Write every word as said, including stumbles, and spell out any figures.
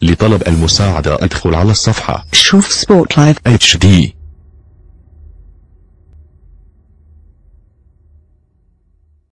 لطلب المساعدة ادخل على الصفحة. شوف سبورت لايف اتش دي.